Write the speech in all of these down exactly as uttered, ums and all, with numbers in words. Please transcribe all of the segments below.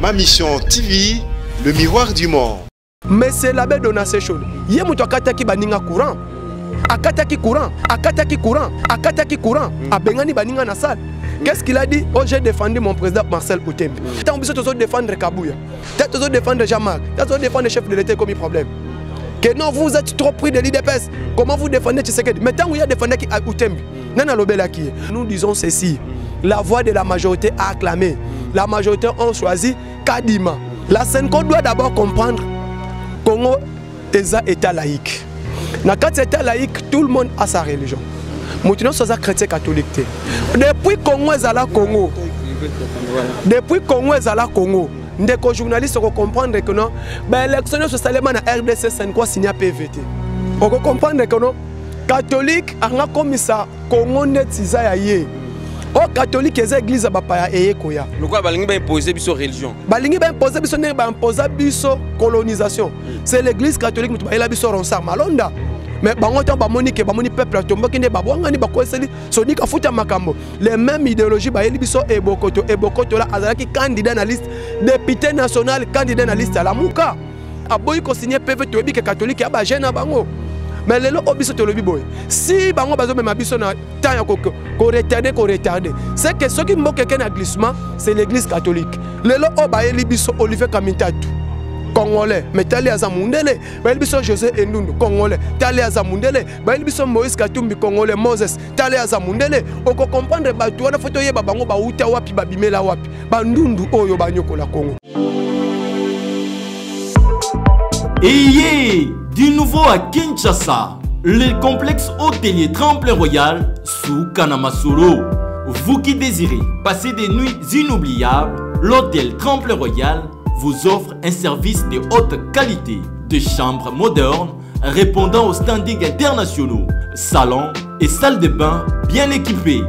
Ma Mission T V, le miroir du monde. Mais c'est la belle donation. Yé moutou akataki baninga courant. Akataki courant, akataki courant, akataki courant. A bengani baninga na salle. Qu'est-ce qu'il a dit? Oh, j'ai défendu mon président Marcel Outembi. T'as oublié de défendre Kabouya. T'as oublié de défendre Jean-Marc. T'as oublié de défendre le chef de l'État comme il problème. Que non, vous êtes trop pris de l'I D P S. Comment vous défendez Tshisekedi? Mais tant que vous défendez Outembi, nous disons ceci. La voix de la majorité a acclamé. La majorité a choisi Kadima. La Senko doit d'abord comprendre Congo est un État laïque. Dans cet État laïque, tout le monde a sa religion. Maintenant, c'est un chrétien catholique. Depuis Congo est à la Congo. Depuis Congo est à la Congo. Des journalistes vont comprendre que non, l'élection socialement na R D C c'est quoi signé P V T. On va comprendre que non, catholique a comme ça Congo net isa yé. Oh catholique est église ba pa eye koya. Pourquoi balingi ba imposer biso religion? Balingi ba imposer biso ne ba imposer biso colonisation. C'est l'église catholique mutu ba ela biso ronsa malonda. Mais bango ta ba monique ba moni peuple tomba kinde ba bwanga ni ba ko seli sonika futa makambo. Les mêmes idéologies ba eli biso e bokoto e bokoto la azalaki candidat na liste député national candidat na liste à la muka. Aboyi ko signer P V T obi que catholique ya ba jeune bango. Mais les gens biso tolobi boy. Si bango bazo même biso na temps ya ko ko retarder ko retarder. C'est que ceux qui moquent qu'un glissement, c'est l'église catholique. Les gens o ba eli biso Olivier Kamintatu. Congolais, mais Tali Azamundele, Bail Biso José Endundu, Congolais, Tali Azamundele, Bail Biso Moïse Katumbi, Congolais, Moses, Tali Azamundele, on peut comprendre que tu as une photo de Babango, Baouta Wapi, Babimela Wapi, Bandundu, Oyo Banyoko la Congo. Ayez du nouveau à Kinshasa, le complexe hôtelier Tremplin Royal sous Kanamasolo. Vous qui désirez passer des nuits inoubliables, l'hôtel Tremplin Royal vous offre un service de haute qualité, de chambres modernes répondant aux standards internationaux, salons et salles de bain bien équipées.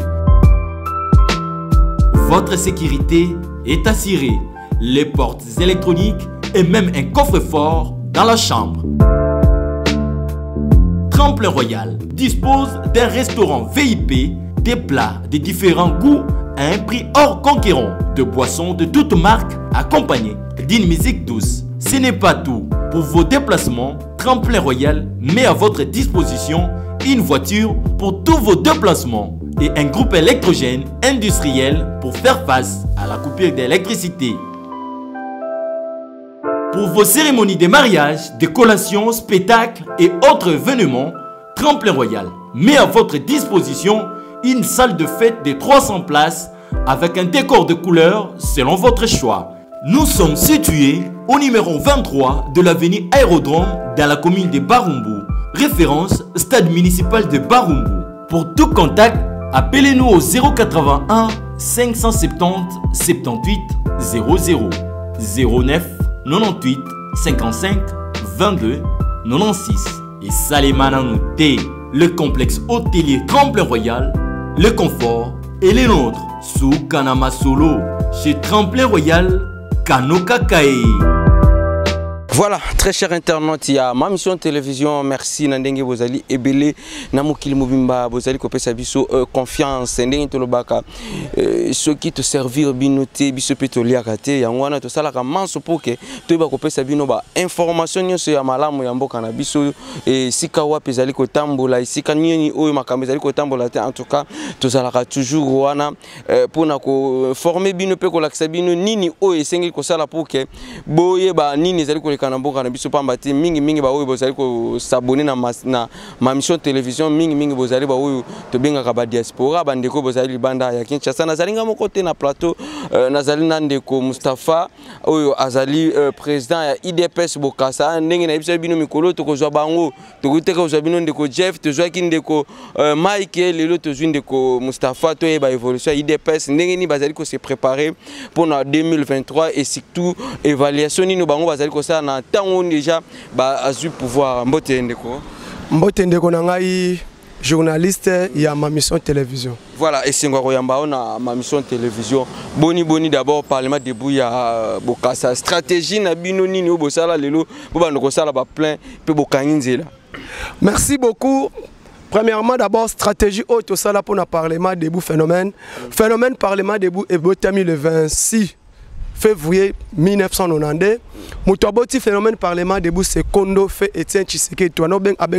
Votre sécurité est assurée, les portes électroniques et même un coffre-fort dans la chambre. Tremplin Royal dispose d'un restaurant V I P, des plats de différents goûts à un prix hors conquérant, de boissons de toutes marques accompagnées d'une musique douce. Ce n'est pas tout. Pour vos déplacements, Tremplin Royal met à votre disposition une voiture pour tous vos déplacements et un groupe électrogène industriel pour faire face à la coupure d'électricité. Pour vos cérémonies de mariage, de collations, spectacles et autres événements, Tremplin Royal met à votre disposition une salle de fête de trois cents places avec un décor de couleurs selon votre choix. Nous sommes situés au numéro vingt-trois de l'avenue Aérodrome dans la commune de Barumbu. Référence stade municipal de Barumbu. Pour tout contact, appelez-nous au zéro quatre-vingt-un cinq cent soixante-dix soixante-dix-huit zéro zéro zéro neuf quatre-vingt-huit cinquante-cinq vingt-deux quatre-vingt-seize. Et Salimana Nouté, le complexe hôtelier Tremplin Royal, le confort et les nôtres sous Kanamasolo chez Tremplin Royal. Voilà, très cher internaute, il y a ma mission télévision. Merci Nandenge Bozali Ebele Namukil Mubimba Bozali Kopesa Biso confiance Ndenge Tolobaka ceux qui te servir binoté biso pétrolier raté yangwana to sala ka manso poke to ba kopesa bino ba information nyonso ya malamu ya mboka na biso et sika wapi zali ko tambola sika nini oyo makambe zali ko tambola te en tout cas to sala ka toujours wana pour na ko former bino pe ko lakisa bino nini oyo esengi ko sala poke boye ba nini zali ko na mboka na biso pamba te mingi mingi ba oyo bozali ko s'abonner na na ma mission télévision mingi mingi bozali ba oyo to benga ka ba diaspora bandeko bozali banda ya Kinshasa nazalinga moko te na plateau nazali na ndeko Mustafa oyo azali président ya I D P S Bokassa ndenge na biso bino mikolo to kozwa bango to kuteka kozwa bino ndeko Jeff to zwa ki ndeko Mike lelo to zwi ndeko Mustafa to yeba évolution I D P S ndenge ni bazali ko se préparer pour na deux mille vingt-trois et surtout évaluation ni no bango bazali ko ça na tango déjà ba azu pouvoir mbote ndeko mbote ndeko na ngai journaliste ya ma mission télévision. Voilà, et c'est encore na ma mission télévision. Boni boni d'abord parlement debout ya Bokassa stratégie na bino nini obosala lelo bo ba ndoko sala ba plein pe bokanginzela. Merci beaucoup. Premièrement, d'abord, stratégie haute au sala pour le Parlement debout phénomène. Phénomène Parlement debout est botami le vingt-six février mille neuf cent quatre-vingt-douze. Moutouaboti phénomène parlement debout c'est Kondo fait Etienne Tshisekedi. Tu as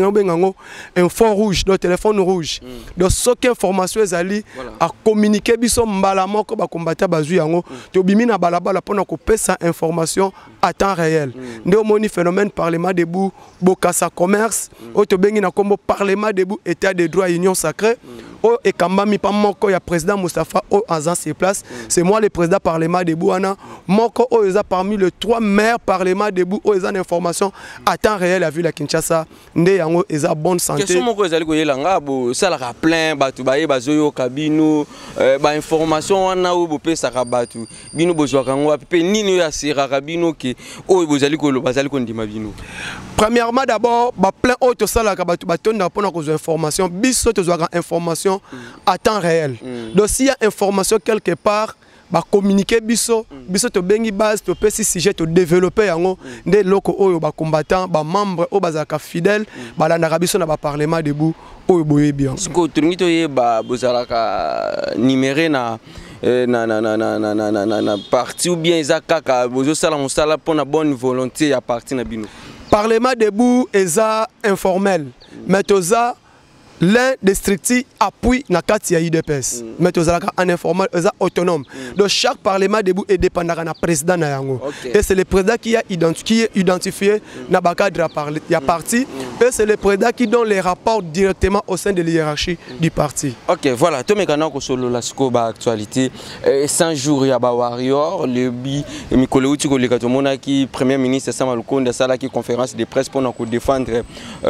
un fond rouge, un téléphone rouge. Donc ce qui information est allé à communiquer biso mbalamo ko ba combattre bazu yango. To bimina balabala pour ko pesa information à temps réel. Ndé moni phénomène parlement debout bokasa commerce. O to bengi na kombo parlement debout état des droits union sacrée. O et kamba mi pa moko ya président Moustapha o azan ses places. C'est moi le président parlement debout ana moko o eza parmi les trois maires parlement debout o eza information à temps réel à vu la Kinshasa ndé yango eza bonne santé. Question moko ezali ko yelanga bo sala ka plein batu baye bazoyo kabino ba information wana o bo pesa ka batu bino bozwa kango pe nini ya sira kabino ke o bozali ko lo bazali ko ndima bino. Premièrement d'abord ba plein o to sala ka batu batonda pona ko information biso to zwa information à temps réel. Donc s'il y a information quelque part ba communiquer biso biso to bengi base to pesi sujet to développer yango ndé loko oyo ba combattant ba membre o bazaka fidèle ba landaka biso na ba parlement debout oyo boye bien. Siko turingi to ye ba bozalaka numéré na na na na na na na na na parti ou bien ezaka ka bozo sala mosala pona bonne volonté à partir na bino. Parlement debout eza informel mais toza l'un des stricts appuie na kati ya I D P S. Mais tu as un informel, autonome. Donc chaque parlement debout est dépendant na président na yango. Et c'est le président qui a identifié, identifié na bakadra parler. Il y a parti. Et c'est le président qui donne les rapports directement au sein de la hiérarchie du parti. Ok, voilà. Tout mécano ko solo la scoba actualité. cent jours ya ba warrior le bi Mikolo Uti ko le katomona qui premier ministre Sama Lukonde sala qui conférence de presse pour nous défendre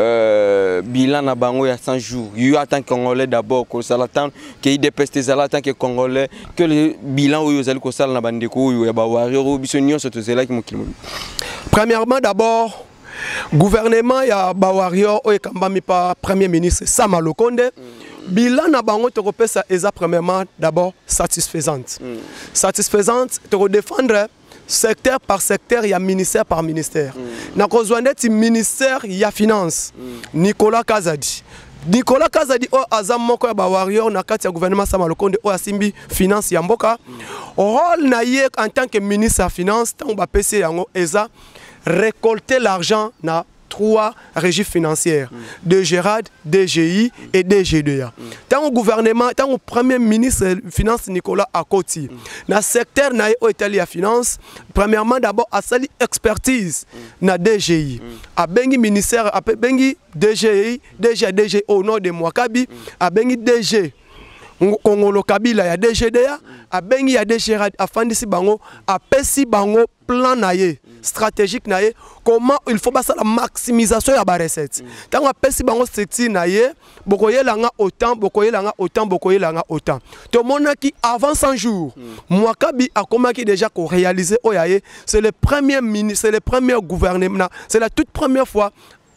euh, bilan na bango ya cent jours. Il y a tant que Congolais d'abord, que ça l'attend, que I D P S en tant que Congolais, que le bilan où ils allaient que ça la bande de coups, il y a ba warrior ou bisognon surtout c'est là qui m'occupe. Premièrement d'abord, gouvernement ya ba warrior ou kamba mi pa premier ministre Sama Lukonde. Bilan na bango te repesa eza premièrement d'abord satisfaisante. Satisfaisante te redéfendre secteur par secteur, il y a ministère par ministère. Na kozwande ti ministère il y a finance. Nicolas Kazadi. Nicolas Kazadi o azam moko ya ba warrior na kati ya gouvernement Sama Lukonde o asimbi finance ya mboka. Rôle na ye en tant que ministre de finance tant ba P C yango eza récolter l'argent na trois régies financières, D G R A D, D G I et D G D A. Tant au gouvernement, tant au premier ministre des Finances Nicolas Akoti, dans le secteur na Italie à finance, premièrement d'abord à sali expertise na D G I, à bengi ministère, à bengi D G I, D G A, D G au nom de Mwakabi, à bengi D G Kongolo Kabila ya D G D A, à bengi ya D G R A D, à fandisi bango, à pesi bango plan naye stratégique naye comment il faut passer la maximisation ya ba recette tant on pesi bango structure naye bokoye langa autant bokoye langa autant bokoye langa autant to mona ki avant cent jours Mwakabi a commencé déjà ko réaliser oyaye c'est le premier ministre c'est le premier gouvernement c'est la toute première fois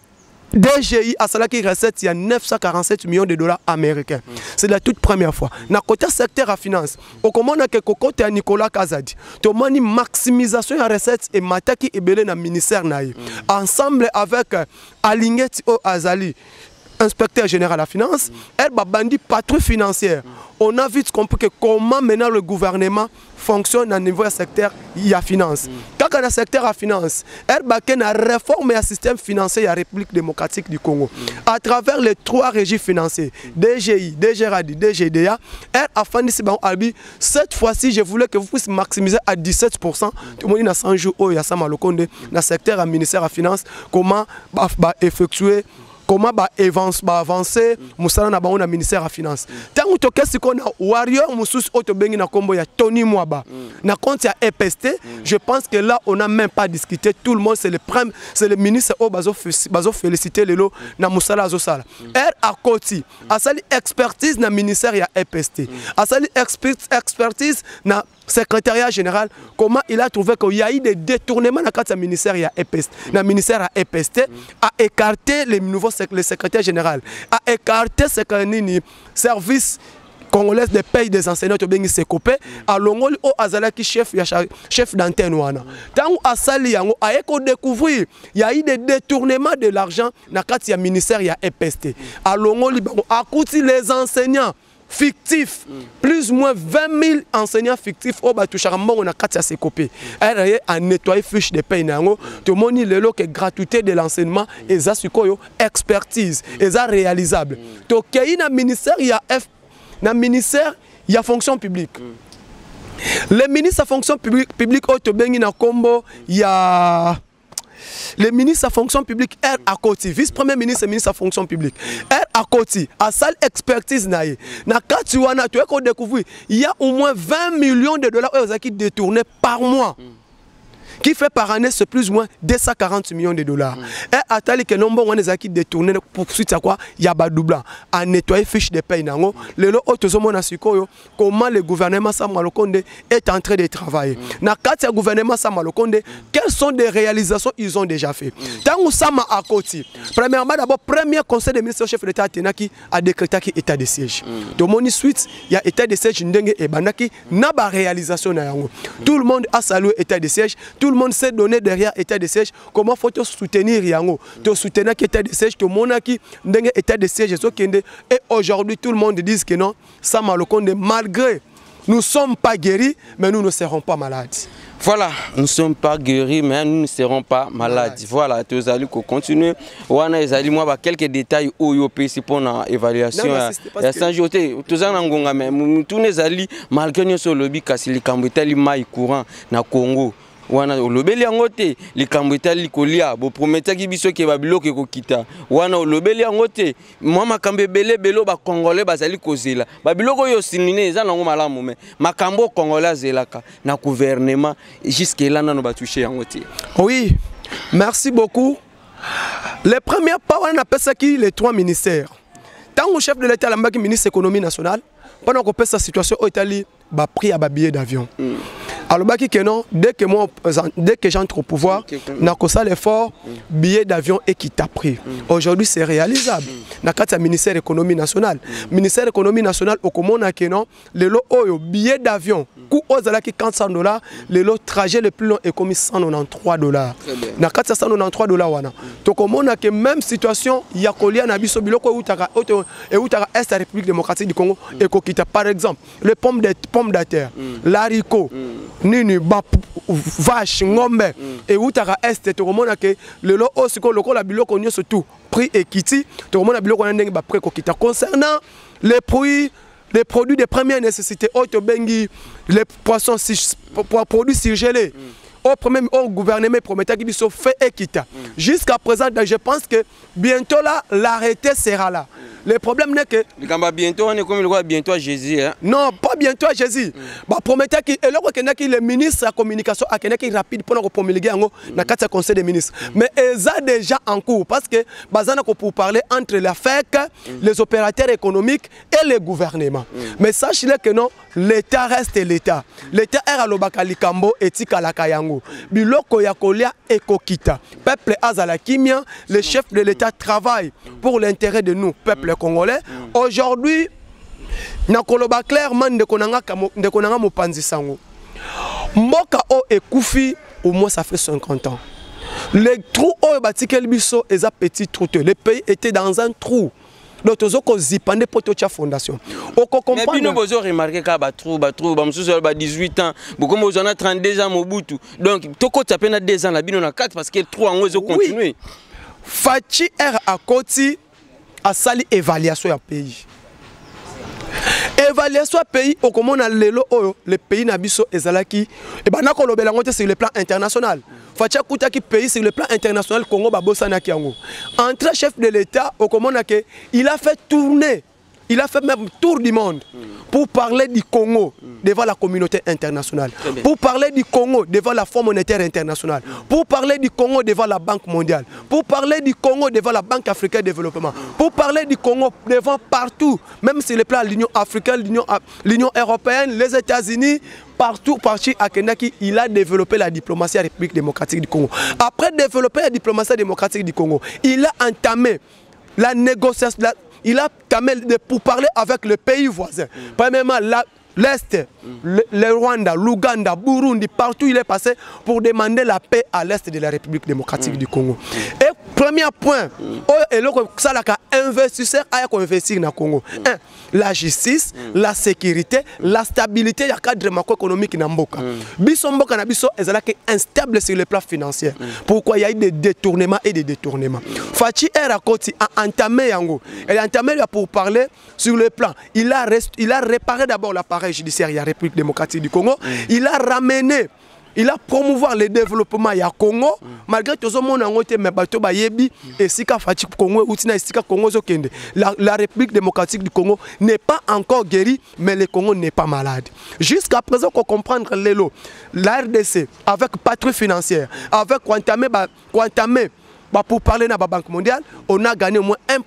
D G I a cela qui recette il y a neuf cent quarante-sept millions de dollars américains. Mm. C'est la toute première fois. Dans le côté secteur à finance, au comment on a quelque côté Nicolas Kazadi, tu as une maximisation de recettes et mataki et belé dans le ministère naï. Ensemble avec euh, Alingeti O Azali, inspecteur général de la finance, mm. elle a bandit patrouille financière. Mm. On a vite compris que comment maintenant le gouvernement fonctionne à niveau secteur il y a finance. Quand on a secteur à finance, elle a réforme et un système financier de la République démocratique du Congo. À travers les trois régies financières, D G I, D G R A D, D G D A, elle a fait Albi. Cette fois-ci, je voulais que vous puissiez maximiser à dix-sept pour cent. Tout le monde a cent jours, il y a Sama Lukonde, dans le secteur à ministère à finance, comment effectuer. Comment bah avancer musala na bango na ministère à finance tant que qu'est-ce qu'on a warrior mususu auto bengi na kombo ya Tony Mwaba na compte ya E P S T je pense que là on n'a même pas discuté tout le monde c'est le premier c'est le ministre au bazo bazo féliciter lelo na musala zo sala er à côté asali expertise na ministère ya E P S T asali expertise na secrétariat général comment il a trouvé qu'il y a eu des détournements dans le ministère ya E P S T dans le ministère à E P S T a écarté les nouveaux le secrétaire général a écarté ce service congolais de paye des enseignants to bengi sekopé a longoli o azalaki chef ya chef d'antenne wana tant asali yango a eko découvrir il y a eu des détournements de l'argent na kati ya ministère ya E P S T a longoli bango akuti les enseignants fictifs, mm. plus ou moins vingt mille enseignants fictifs au Batoucharambo, on a quatre à se copier. Elle a nettoyé fiche de paye. Tout le monde dit que gratuité de l'enseignement et ça expertise et ça réalisable. Donc il y a un ministère, il y a F, un ministère, il y a fonction publique. Le ministre de fonction publique, publique il y a le ministre de la fonction publique R à côté, vice-premier ministre et ministre de la fonction publique. R à côté, à salle expertise naïe. Na Katiwana, tu as découvert, il y a au moins vingt millions de dollars qui détournés par mois. Qui fait par année c'est plus ou moins deux cent quarante millions de dollars. Et à tel que nombre on les qui détournés pour suite à quoi il y a badubla à nettoyer fiche de paye nango. Le lot autosomona sikoyo comment le gouvernement Samalokonde est en train de travailler. Na quatre gouvernement Samalokonde quelles sont des réalisations ils ont déjà fait. Tant Sama à côté. Premièrement d'abord premier conseil des ministres chef de l'État Tenaki a décrété qui état de siège. De mon suite il y a état de siège ndenge et banaki na ba réalisation na yango. Tout le monde a salué état de siège. Tout le monde s'est donné derrière état de siège. Comment faut-il soutenir Yango? Tu soutenir état de siège, tu monaki ndenge état de siège. Et aujourd'hui, tout le monde dit que non, ça Malokonde, malgré nous ne sommes pas guéris, mais nous ne serons pas malades. Voilà, nous ne sommes pas guéris, mais nous ne serons pas malades. Voilà, tu as continuer. On a quelques détails où il y a pour l'évaluation. Il y a sans jeter. Tout as tous les alliés, malgré nous, sur le lobby, parce que les Cambodgiens, les courant na Congo. Wana olobeli angote likambo etali kolia bo prometaki biso ke babiloko ekokita wana olobeli angote mwa makambo ebele belo ba congolais bazali kozela babiloko yo sinine eza nango malamu me makambo congolais azelaka na gouvernement jusque là nano batouché yangote. Oui, merci beaucoup. Les premiers pas on appelle ça qui les trois ministères. Tant que chef de l'État l'ambaki ministre économie nationale pendant qu'on peut sa situation au Italie ba prix à ba billet d'avion. Mm. Alors, dès que moi, dès que j'entre au pouvoir, n'a que ça l'effort, billet d'avion et qui t'a pris. Aujourd'hui, c'est réalisable. N'a qu'à ministère de l'économie nationale. Ministère de l'économie nationale, au commun n'a que non, le lot oh billet d'avion, coût aux alaki quatre cents dollars, le lot trajet le plus long est commis cent quatre-vingt-treize dollars. N'a qu'à cent quatre-vingt-treize dollars wana. Donc au monde n'a que même situation, il y a colia n'a biso biloko où t'as et où t'as est la République démocratique du Congo et kokita par exemple les pommes de pommes de terre, l'haricot. Nini vache ngombe et où t'as est tout le monde a que le lot aussi que le col la biloko nyo surtout prix equity tout le monde a biloko ndenge ba prix kokita concernant les produits les produits de première nécessité auto bengi les poissons produits surgelés au premier au gouvernement promettait qu'il se fait équita jusqu'à présent je pense que bientôt là l'arrêté sera là. Le problème n'est que bientôt on est comme le roi bientôt à Jésus hein? Non, pas bientôt à Jésus. Bah promettait qu'il et là que le ministre de la communication a qu'il rapide pour promulguer en dans quatre conseil des ministres. Mais ils a déjà en cours parce que bazana pour parler entre la F E C, les opérateurs économiques et le gouvernement. Mais sachez que non, l'État reste l'État. L'État est à l'Obakalikambo et Tikalakayango. Biloko yakolia et kokita. Peuple azalakimia, les chefs de l'État travaillent pour l'intérêt de nous, peuple congolais. Aujourd'hui, nakoloba clairement de konanga de konanga mopanzi sango. Mboka o ekufi au moins ça fait cinquante ans. Les trous o batikel biso eza petit trou. Le pays était dans un trou. Donc tous aux zipandé pour toute la fondation. Au comprendre. Mais nous vous remarqué qu'à trou, ba trou, ba monsieur ba dix-huit ans, beaucoup moi on a trente-deux ans Mobutu. Donc toko tapé na deux ans la bino na quatre parce que trou en ozo continuer. Fachi er à côté à sali évaluation ya pays. Évaluation pays au comment on a le pays na biso ezalaki et ben na kolobela ngote sur le plan international. Fachi akuta ki pays sur le plan international Congo babosana ki yango. Entre chef de l'État au comment on a que il a fait tourner, il a fait même tour du monde pour parler du Congo devant la communauté internationale, pour parler du Congo devant la Fonds monétaire internationale, pour parler du Congo devant la Banque mondiale, pour parler du Congo devant la Banque africaine de développement, pour parler du Congo devant partout, même sur le plan de l'Union africaine, l'Union européenne, les États-Unis, partout, partout à Kenaki, il a développé la diplomatie à la République démocratique du Congo. Après développer la diplomatie démocratique du Congo, il a entamé la négociation, la, il a entamé pour parler avec le pays voisin. Mm. Premièrement, l'Est, mm. le, le Rwanda, l'Ouganda, Burundi, partout il est passé pour demander la paix à l'Est de la République démocratique mm. du Congo. Mm. Et Premier point, et le ça la investisseur a investir na Congo. Un, la justice, la sécurité, la stabilité ya cadre macroéconomique na mboka. Biso mboka na biso ezalaki instable sur le plan financier. Pourquoi il y a eu des détournements et des détournements. Fachi Erakoti a entamé yango. Elle a entamé pour parler sur le plan. Il a rest, il a réparé d'abord l'appareil judiciaire de la République démocratique du Congo. Il a ramené il a promouvoir le développement ya Congo malgré tout ce monde en côté mais bateau ba yebi et sika fati Congo ou tina sika Congo zokende la, la République démocratique du Congo n'est pas encore guérie mais le Congo n'est pas malade jusqu'à présent qu'on comprendre l'élo la R D C avec patrouille financière avec Quantamé ba Quantamé pour parler de la Banque mondiale, on a gagné au moins un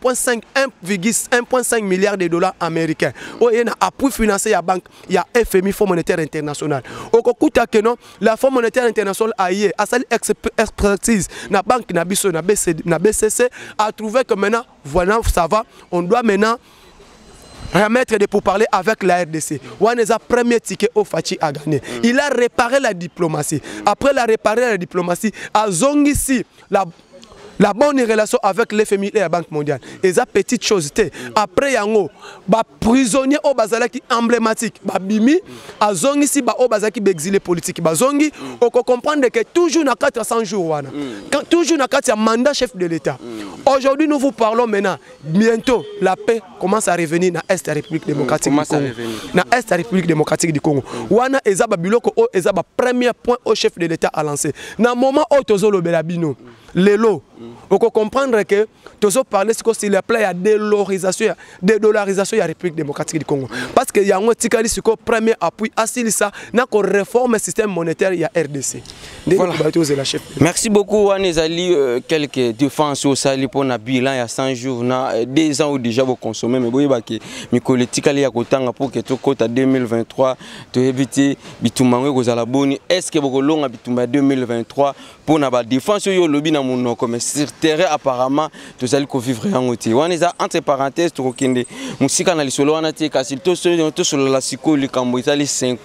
virgule cinq milliard de dollars américains. Il y a un appui financier à la banque, il y a F M I, Fonds monétaire international. Au côté que non, la Fonds monétaire international a eu à sa expertise, la banque na biso na B C C a trouvé que maintenant, voilà, ça va, on doit maintenant remettre des pourparlers avec la R D C. On a premier ticket au Fachi à gagner. Il a réparé la diplomatie. Après la réparé la diplomatie, à Zongissi, la la bonne relation avec l'F M I et la Banque mondiale. Et ça petite chose. Après yango, ba prisonnier au bazalaki emblématique, ba bimi, a zongi si ba au bazalaki exilé politique, ba zongi, on comprend que toujours na quatre cents jours wana. Toujours na quatre mandat chef de l'État. Aujourd'hui nous vous parlons maintenant, bientôt la paix commence à revenir dans l'Est de la République démocratique du Congo. Dans l'Est de la République démocratique du Congo. Wana eza ba biloko o eza ba premier point au chef de l'État à lancer. Na moment où tozolo belabino, lelo on peut comprendre que tout ça parler sur le plan de dédollarisation de dollarisation de la République démocratique du Congo parce que y a un tikali sur le premier appui assis ça n'a qu'on réforme le système monétaire il y a R D C. Voilà. Merci beaucoup Anezali euh, quelques défenses au sali pour na bilan il y a cent jours na deux ans où déjà vous consommez mais boyeba que mikole tikali ya kotanga pour que to kota deux mille vingt-trois to éviter bitumangwe kozala boni est-ce que vous longa bitumba deux mille vingt-trois pour na ba défense yo lobby na monoko mais sur terrain apparemment tous allez vivre en outil on est entre parenthèses to kende musika na lisolo wana te kasi to so to solo la siko likambo itali cinq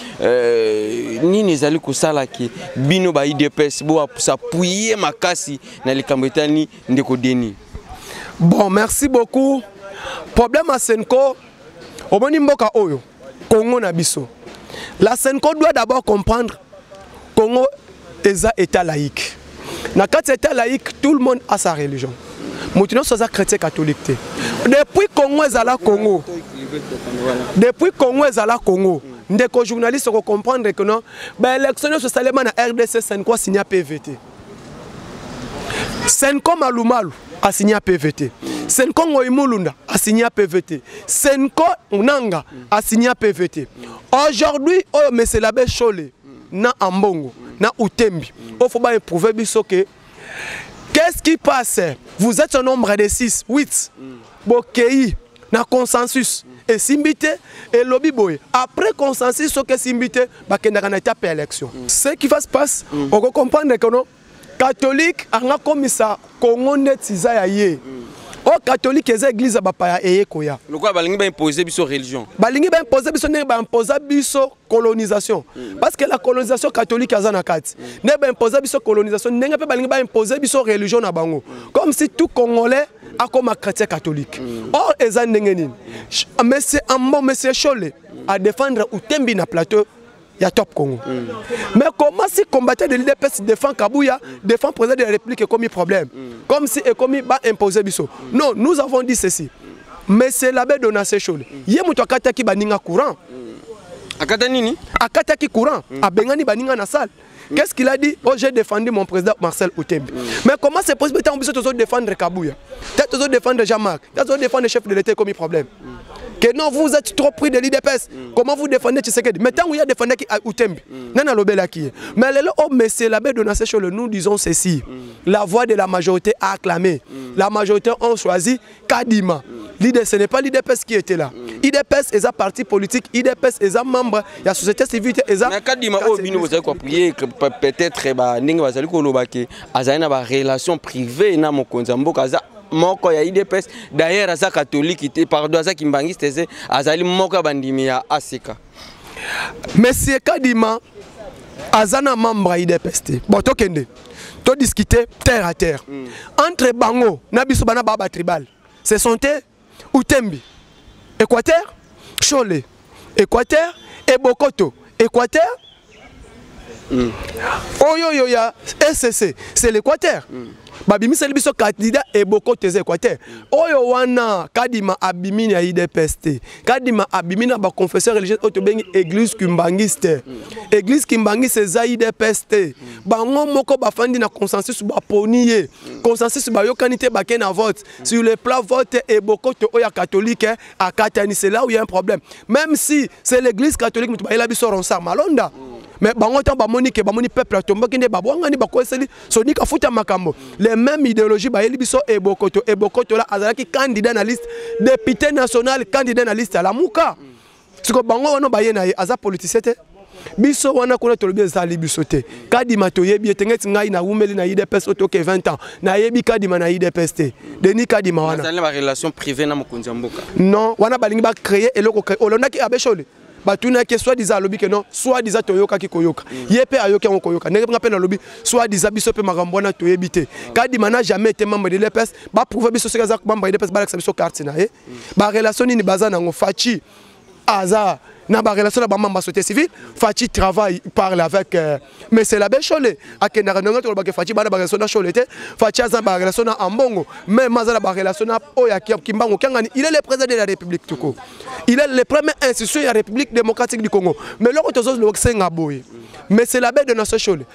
euh nini zali kosala ki bino ba I D P S bo s'appuyer makasi na likambo itani ndeko deni. Bon, merci beaucoup. Problème à Senko omoni mboka oyo Congo na biso. La Senko doit d'abord comprendre Congo est un état laïque. Dans quatre états laïques, tout le monde a sa religion. Maintenant, c'est un chrétien catholique. Depuis Congo est à la Congo. Depuis Congo est à la Congo. Des journalistes vont comprendre que non, l'élection socialement na R D C Senko a signé P V T. Senko Malumalu a signé P V T. Senko Ngoimulunda a signé P V T. Senko Unanga a signé P V T. Aujourd'hui, oh mais c'est la belle Chole na Ambongo. Na Utembi. Il faut bien prouver que qu'est-ce qui passe? Vous êtes un nombre de six, huit. Bokei, na consensus. Et Simbité et lobby boy. Après consensus, ce que Simbité, bah qu'il n'y a pas d'élection. Ce qui va se passer, on va comprendre que non, catholique, on a comme ça, Congo net Tizayaye. Oh catholique les églises bapaya eye koya. Le quoi balingi ba imposer biso religion. Balingi ba imposer biso ne ba imposer biso colonisation. Parce que la colonisation catholique azana kati. Ne ba imposer biso colonisation, ne pe balingi ba imposer biso religion na bango. Comme si tout Congolais a comme un chrétien catholique. Or ezan ndengeni. Monsieur Ambo monsieur Chole à défendre Utembi na plateau il y a Top Congo. Mm. Mais comment si combattre de l'I D P S défend Kabouya, défend le président de la République et commis problème mm. Comme si et commis va imposer biso. Mm. Non, nous avons dit ceci. Mais c'est l'abbé Donassé Chole. Il y a muto akata ki baninga courant. Akata nini? Akata ki courant. A bengani baninga na salle. Qu'est-ce qu'il a dit? Oh, j'ai défendu mon président Marcel Outembi. Mm. Mais comment c'est possible de défendre Kabouya? Peut-être de défendre Jean-Marc. Peut-être de défendre le chef de l'État commis problème. Mm. Que non, vous êtes trop pris de l'I D P S. Mm. Comment vous défendez Tshisekedi? Maintenant, vous avez défendu Outembi. Nana Lobela qui est. Mais le oh, mais c'est l'abbé Donassé Chole, nous disons ceci. Mm. La voix de la majorité a acclamé. Mm. La majorité a choisi Kadima. Mm. Ce n'est pas l'I D P S qui était là. Mm. I D P S est un parti politique. I D P S est un membre de la société civile. Mais Kadima, oh, vous avez compris peut-être bah ningi bazali ko lobaki azali na ba relation privée na mokonza mboka za moko ya I D P S d'ailleurs aza catholique était pardon aza kimbangiste ze azali moko bandimi ya A C K. Monsieur Kadima azana membre I D P S. Bon tokende to discuter terre à terre. Mm. Entre Bango, Nabiso Bana Baba Tribal, c'est Santé ou Tembi. Équateur, Cholet. Équateur et Bokoto. Équateur. Mm. Oyo ya S C, c'est l'Équateur. Mm. Babimi c'est le candidat et Bokoto des Équateur. Mm. Oyo wana kadima abimini ya I D P S T. Kadima abimina ba confesseur religieux otobengi église kimbangiste. Mm. Église kimbangiste za I D P S T. Mm. Bango moko bafandi na consensus ba ponier. Mm. Consensus ba yokanité ba ken vote. Mm. Sur le plan vote et Bokoto oya catholique à Katani, c'est là où il y a un problème. Même si c'est l'église catholique mutu ba ila biso ronsa malonda. Mm. Mais bango tant ba moni ke ba moni peuple tomba kende ba bwangani ba kweseli sonika futa makambo. Les mêmes idéologies ba yeli biso e Bokoto e Bokoto là azalaki candidat na liste député national candidat na liste à la muka. Siko bango wana ba yena aza politicien te. Biso wana kona tolobi ezali biso te. Kadima toyebi etengeti ngai na umeli na I D P S otoke vingt ans. Na yebi kadima na I D P S te. Deni kadima wana. Azali ba relation privée na mokonzi mboka. Non, wana balingi ba créer eloko créer. Olonaki abeshole. Batuna ke soit disant lobby que non soit disant toyoka ki koyoka yepe ayoka on koyoka ndenge nga pena lobby soit disant biso pe makambo na toyebite kadi mana jamais été membre de l'E P S ba prouver biso seka za membre de l'E P S ba la biso carte na e ba relation ni baza na ngo fachi aza na ba relation na ba membre société civile fachi travaille parle avec euh, mais c'est la belle chole akena nga to ba ke fachi ba na ba relation na chole te fachi aza ba relation na ambongo mais maza na ba relation na oya kimbango kangani il est le président de la République tuko. Il est le premier institution de la République démocratique du Congo. Mais là, on a dit que mais c'est la baie de notre chose.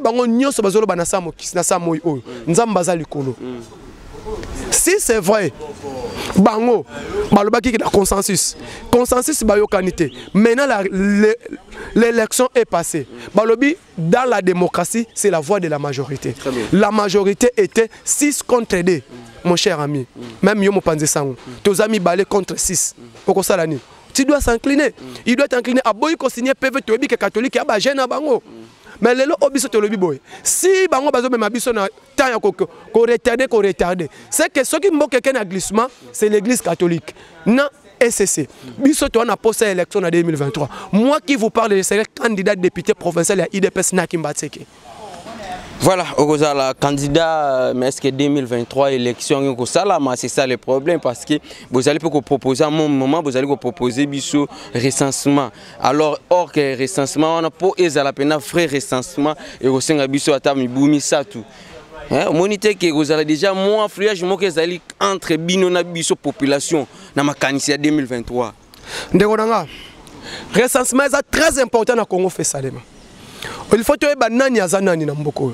Si c'est vrai, bango, balobaki ki na consensus. Consensus ba yokanité. Maintenant l'élection est passée. Balobi dans la démocratie, c'est la voix de la majorité. La majorité était six contre deux. Mon cher ami, même yo mo panze sango. Tos amis balé contre six. Poko salani. Tu dois s'incliner. Il doit t'incliner à boy ko signer P V to bi que catholique ya ba jeune bango. Mais lelo obiso to lobi boy. Si bango bazo me mabiso na temps ya ko ko retarder ko retarder. C'est que ce qui mboke ken glissement, c'est l'église catholique. Non S C C. Biso to na posé élection en deux mille vingt-trois. Moi qui vous parle de ce candidat député provincial à I D P S na Kimbatseke. Voilà, Ogozala, candidat, mais est-ce que deux mille vingt-trois, élection, c'est ça le problème parce que vous allez proposer à un moment, vous allez proposer biso recensement. Alors, or que recensement, on a pas la peine frais recensement et au sein de biso à table, boumi ça tout. Monité que vous allez déjà moins affluage, moi que vous entre bino na biso population dans ma candidature deux mille vingt-trois. Ndegonanga, recensement est très important dans le Congo fait ça. Il faut que nani azanani na mboko.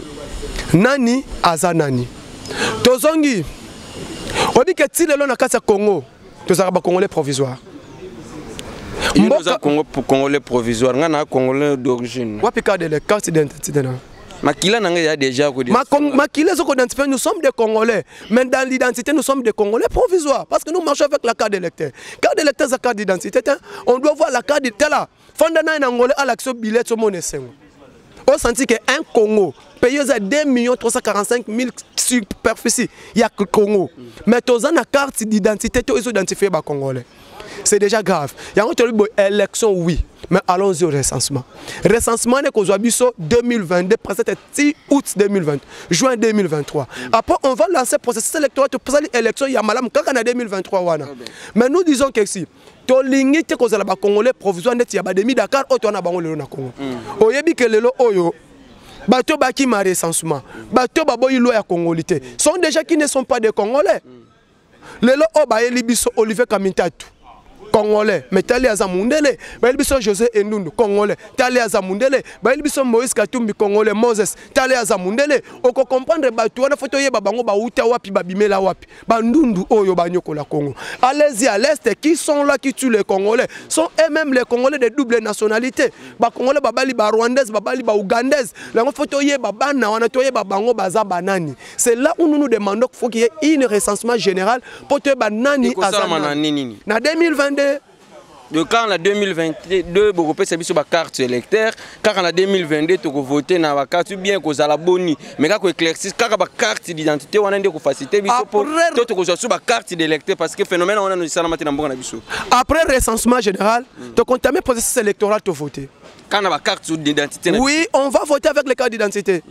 Nani azanani. Tozongi. Obi ke tilelo na kasa Congo. Tozaka ba Congolais provisoire. Mboka Congo Congolais provisoire ngana Congolais d'origine. Wapi carte de carte d'identité na. Makila nanga ya déjà ko Makila zo ko identifier nous sommes des Congolais. Mais dans l'identité nous sommes des Congolais provisoires parce que nous marchons avec la carte d'électeur. Carte d'électeur sa carte d'identité, on doit voir la carte d'identité là. Fondana en Angola à l'action billet sur mon essai. On sentit que un Congo payé à deux millions trois cent quarante-cinq mille superficie, il y a que Congo. Mais tous en a carte d'identité, tous identifiés par Congolais. C'est déjà grave. Il y a une élection, oui. Mais allons-y au recensement. Recensement est qu'au deux mille vingt-deux, presque six août deux mille vingt, juin deux mille vingt-trois. Après, on va lancer le processus électoral pour l'élection. Il y a malam quand en deux mille vingt-trois. Mais nous disons que si to limite que les Congolais provisoires net ya ba demi Dakar o to na bango lelo na Congo. Oyebi ke lelo oyo bato baki ma recensement. Bato baboyi lo ya Congolité. Sont déjà qui ne sont pas des Congolais. Lelo o ba yeli biso Olivier Kamintatu. Congolais, mais Tali Azamundele, Belbiso José Endundu, Congolais, Tali Azamundele, Belbiso Moïse Katumbi, Congolais, Moses, Tali Azamundele, on peut comprendre que on a photo yeba bango ba uta wapi ba bimela wapi, bandundu oyo banyoko la Congo. Allez-y à l'est, qui sont là qui tuent les Congolais, sont eux-mêmes les Congolais de double nationalité. Ba Congolais babali ba rwandaise, babali ba ougandaise, la photo yeba bana, on a toyé ba bango baza banani. C'est là où nous nous demandons qu'il faut qu'il y ait un recensement général pour te banani azamani. Na deux mille vingt-deux de quand en deux mille vingt-deux, vous avez une carte électeur, quand en deux mille vingt-deux, vous votez dans la carte, bien que vous avez la bonne, mais quand vous éclaircissez, quand vous avez une carte d'identité, vous avez une facilité pour vous avez une carte d'électeur parce que le phénomène, on a une carte. Après le recensement général, vous comptez le processus électoral pour voter. Quand on a une carte d'identité. Oui, on va voter avec les cartes d'identité.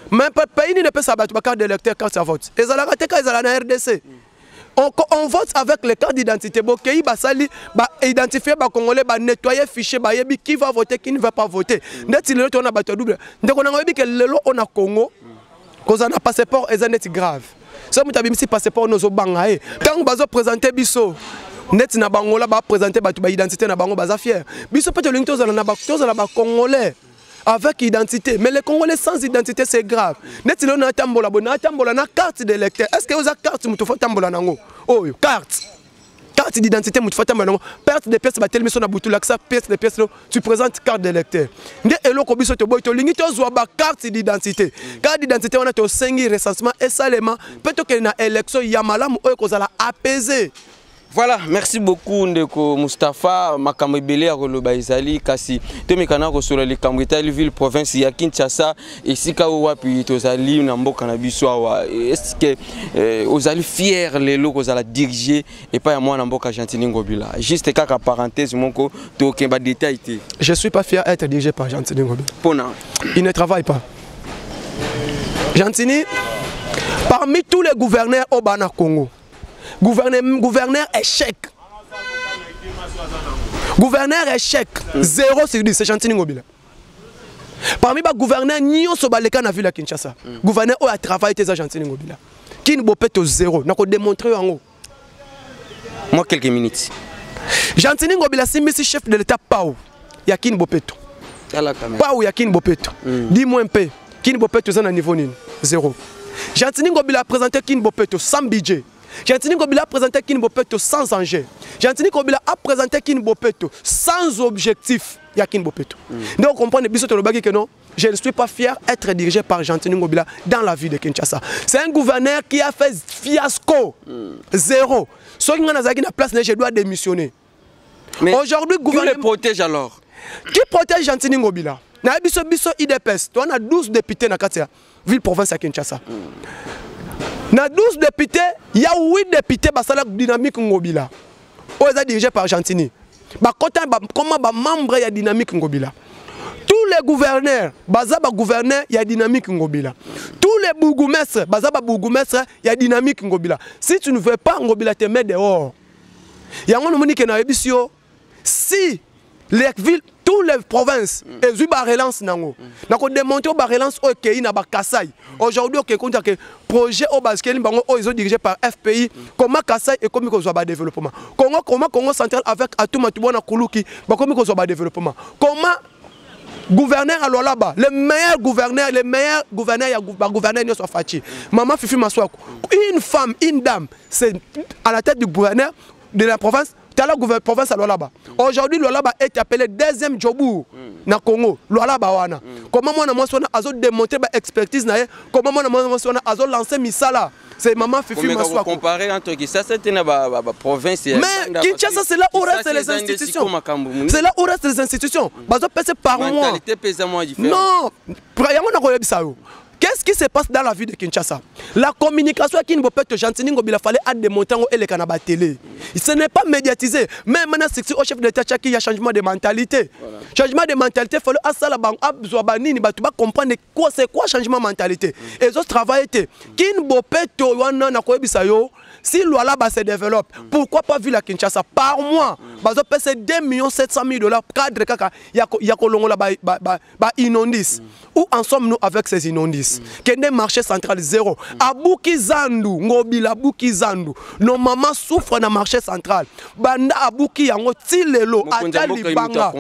Mais pays ne peut sabattre la carte d'électeur quand ça vote. Et ça l'a raté quand ils allaient en R D C. On, on vote avec les cartes d'identité. Bon, qui va sali, bah identifier, bah congolais, bah nettoyer fichier, bah yebi qui va voter, qui ne va pas voter. Net si le on a battu double. Donc on a vu que le lot on a Congo, cause on a passeport et ça net grave. Ça nous t'avons mis passeport nos obangae. Quand bazo présenter biso, net na bangola ba présenter bah tu bah identité na bango baza fier. Biso peut-être l'into za na ba toza na ba congolais. Avec identité, mais les Congolais sans identité c'est grave. Net si on a tambola, on a tambola na carte d'électeur. Est-ce que vous avez carte mutu fa tambola nango? Oh, carte. Carte d'identité mutu fa tambola nango. Perte de pièces ba tel mission na butu laksa pièces de pièces tu présentes carte d'électeur. Nde eloko biso to boy to lingi to zo ba carte d'identité. Carte d'identité on a to cinq recensement et seulement peut-être que na élection ya malamu oyo kozala apaiser. Voilà, merci beaucoup Ndeko Mustapha makambo ebele akoloba ezali kasi tomekana kosola likambo etali ville province ya Kinshasa esika wapi tozali na mboka na biso awa est-ce que eh, ozali fier lelo kozala diriger et pas ya mwana mboka Gentili Ngobila juste kaka parenthèse moko to kemba détail te. Je suis pas fier d'être dirigé par Gentili Ngobila. Pona. Il ne travaille pas. Gentili parmi tous les gouverneurs au Bana Congo. Gouverneur, gouverneur échec. Gouverneur échec. zéro sur dix, c'est Gentili Ngobila. Parmi les gouverneurs, nous sommes allés à la ville de Kinshasa. Gouverneur a travaillé avec Gentili Ngobila. Qui ne peut pas zéro. Nous avons démontré en haut. Moi, quelques minutes. Gentili Ngobila, c'est le chef de l'État Pau. Il y a qui ne peut pas. Pau, il y a qui ne peut pas. Dis-moi un peu. Qui ne peut pas à niveau zéro. Gentili Ngobila a présenté qui ne peut pas sans budget. Gentili Ngobila a présenté Kini Bopeto sans enjeu. Gentili Ngobila a présenté Kini Bopeto sans objectif. Il y a Kini Bopeto. Mm. Donc on comprend que non, je ne suis pas fier d'être dirigé par Gentili Ngobila dans la ville de Kinshasa. C'est un gouverneur qui a fait fiasco. Mm. Zéro. Si on a la place, je dois démissionner. Mais aujourd'hui, qui gouvernement... le protège alors? Qui protège Gentili Ngobila? Na biso biso I D P S. On a douze députés dans la ville province à Kinshasa. Mm. Na douze députés, il y a huit députés qui sont dynamique Ngobila. Ils sont dirigés par Gentili. Comment les membres de la dynamique Ngobila? Tous les gouverneurs, les gouverneurs, il y a dynamique Ngobila. Tous les bourgmestres, les bourgmestres, il y a dynamique Ngobila. Si tu ne veux pas Ngobila te mettre dehors. Il y a un moment qui est si les villes, toutes les provinces, elles ont une relance. Nous avons démontré une relance au Kéi na Kassai. Aujourd'hui, on a un projet au Basket, ils sont dirigés par F P I. Comment Kassai et comment ils ont un développement? Comment Comment Congo central avec Atouma Tubona Kuluki, comment ils ont un développement? Comment gouverneur alors là-bas, les meilleurs gouverneurs, les meilleurs gouverneurs, il y a gouverneur qui sont fatigués. Maman Fifi Maswaku, une femme, une dame, c'est à la tête du gouverneur de la province. La province à Lualaba. Aujourd'hui, Lualaba est appelé deuxième Djobou na Congo. Lualaba wana. Comment moi na sona azo démontrer ba expertise na ye. Comment moi na sona azo lancer misala. C'est maman Fifi Maswa. Comparer entre qui ça c'était na ba province. Mais Kinshasa c'est là où restent les institutions. C'est là où restent les institutions. Bazo passer par moi. Mentalité pesamment différente. Non. Premièrement na koyebi ça yo. Qu'est-ce qui se passe dans la vie de Kinshasa? La communication qui ne peut pas être Gentili Ngobila fallait à démontrer au Elekana télé. Ce n'est pas médiatisé. Mais maintenant, c'est au chef de l'État qu'il y a changement de mentalité. Voilà. Changement de mentalité, il fallait à ça la banque, à Zouabani, tu vas comprendre quoi c'est quoi changement de mentalité. Et les autres travaillent. Qui ne peut pas être si Lualaba se développe, pourquoi pas vu la Kinshasa par mois? Bazo pèse deux millions sept cent mille dollars cadre kaka ya kolongo la ba ba inondis. Où en sommes-nous avec ces inondis? Kende marché central zéro. Abouki Zandu, Ngobila Abouki Zandu. Nos mamans souffrent dans le marché central. Banda Abouki yango tilelo atali banga.